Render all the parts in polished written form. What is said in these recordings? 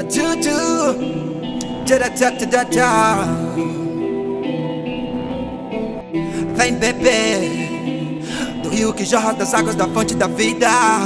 A Juju, da. Vem beber do rio que jorra das águas da fonte da vida.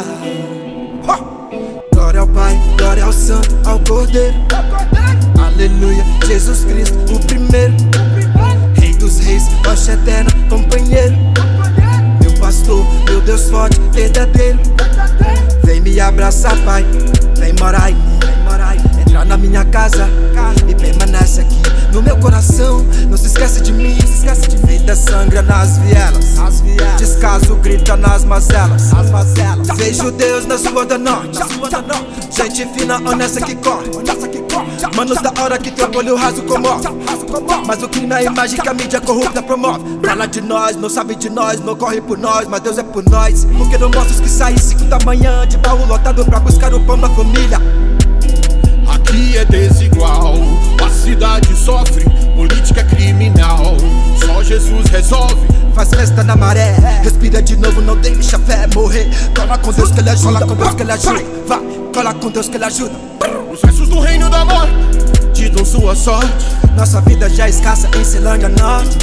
Glória ao Pai, glória ao Santo, ao Cordeiro. Aleluia, Jesus Cristo, o primeiro. Rei dos reis, rocha eterna, companheiro. Meu pastor, meu Deus forte, verdadeiro. Vem me abraçar, Pai, vem morar em mim. Entra na minha casa e permanece aqui no meu coração. Não se esquece de mim, vida sangra nas vielas. Descaso grita nas mazelas. Vejo Deus na sua da norte. Gente fina, honesta que corre. Manos da hora que teu olho raso comove. Mas o crime é a imagem que a mídia corrupta promove. Fala de nós, não sabe de nós, não corre por nós, mas Deus é por nós. Porque não mostra os que saem 5 da manhã de baú lotado pra buscar o pão da família. Aqui é desigual, a cidade sofre, política é criminal. Só Jesus resolve. Faz festa na maré, respira de novo, não deixa a fé morrer. Cola com Deus que Ele ajuda, Vai, cola com Deus que Ele ajuda. Os versos do reino da morte ditam sua sorte. Nossa vida já é escassa em Ceilândia Norte,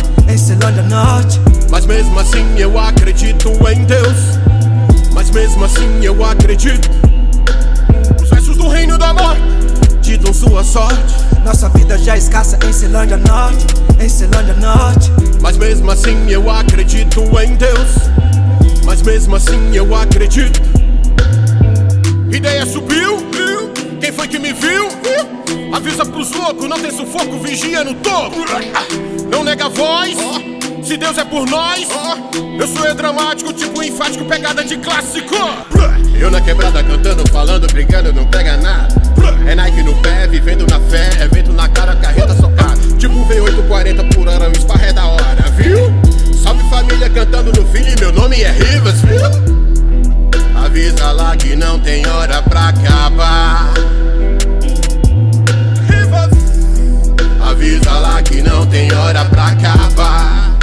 Mas mesmo assim eu acredito em Deus. Mas mesmo assim eu acredito. Os versos do reino da morte ditam sua sorte. Nossa vida já é escassa em Ceilândia Norte, Mas mesmo assim eu acredito em Deus. Mas mesmo assim eu acredito. Ideia subiu, quem foi que me viu? Avisa pros loucos, não tem sufoco, vigia no topo. Não nega a voz, se Deus é por nós. Eu sou dramático, tipo enfático, pegada de clássico. Eu na quebrada cantando, falando, brincando, não pega nada. É Nike no pé, vivendo na fé, é vento na cara, carreta socada. Tipo V8 40 por hora, o esparré da hora, viu? Salve família cantando no filho, meu nome é Rivas, viu? Avisa lá que não tem hora pra acabar. Rivas. Avisa lá que não tem hora pra acabar.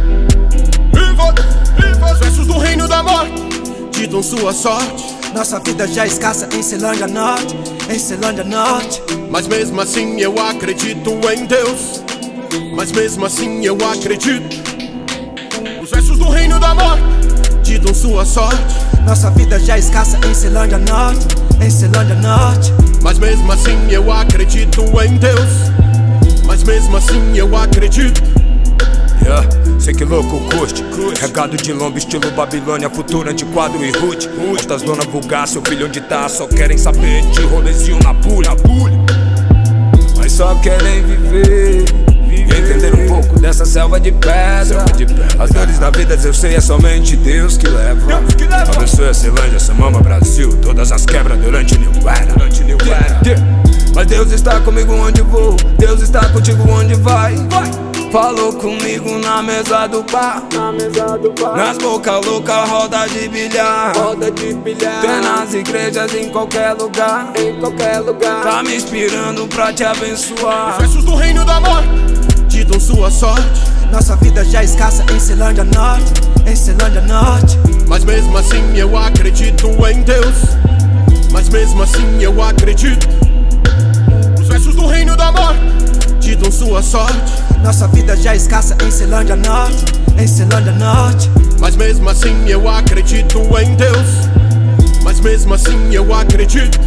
Rivas. Versos do reino da morte ditam sua sorte. Nossa vida já é escassa em Ceilândia Norte, Mas mesmo assim eu acredito em Deus. Mas mesmo assim eu acredito. Os versos do reino da morte ditam sua sorte. Nossa vida já é escassa em Ceilândia Norte, Mas mesmo assim eu acredito em Deus. Mas mesmo assim eu acredito. Sei que louco curte, regado de lombo, estilo Babilônia, futuro antiquadro e root. Estas dona vulgar, seu filho onde tá, só querem saber de rolezinho na bulha. Mas só querem viver e entender um pouco dessa selva de pedra. As dores da vida eu sei é somente Deus que leva. Abençoe a Ceilândia, Samamba, Brasil, todas as quebras durante New Era. Mas Deus está comigo onde vou, Deus está contigo onde vai. Falou comigo na mesa do bar, nas boca louca, roda de bilhar. Tem nas igrejas, em qualquer lugar, tá me inspirando pra te abençoar. Os versos do reino da morte ditam sua sorte. Nossa vida já é escassa em Ceilândia Norte, Mas mesmo assim eu acredito em Deus. Mas mesmo assim eu acredito. Os versos do reino da morte ditam sua sorte. Nossa vida já é escassa em Ceilândia Norte, Mas mesmo assim eu acredito em Deus. Mas mesmo assim eu acredito.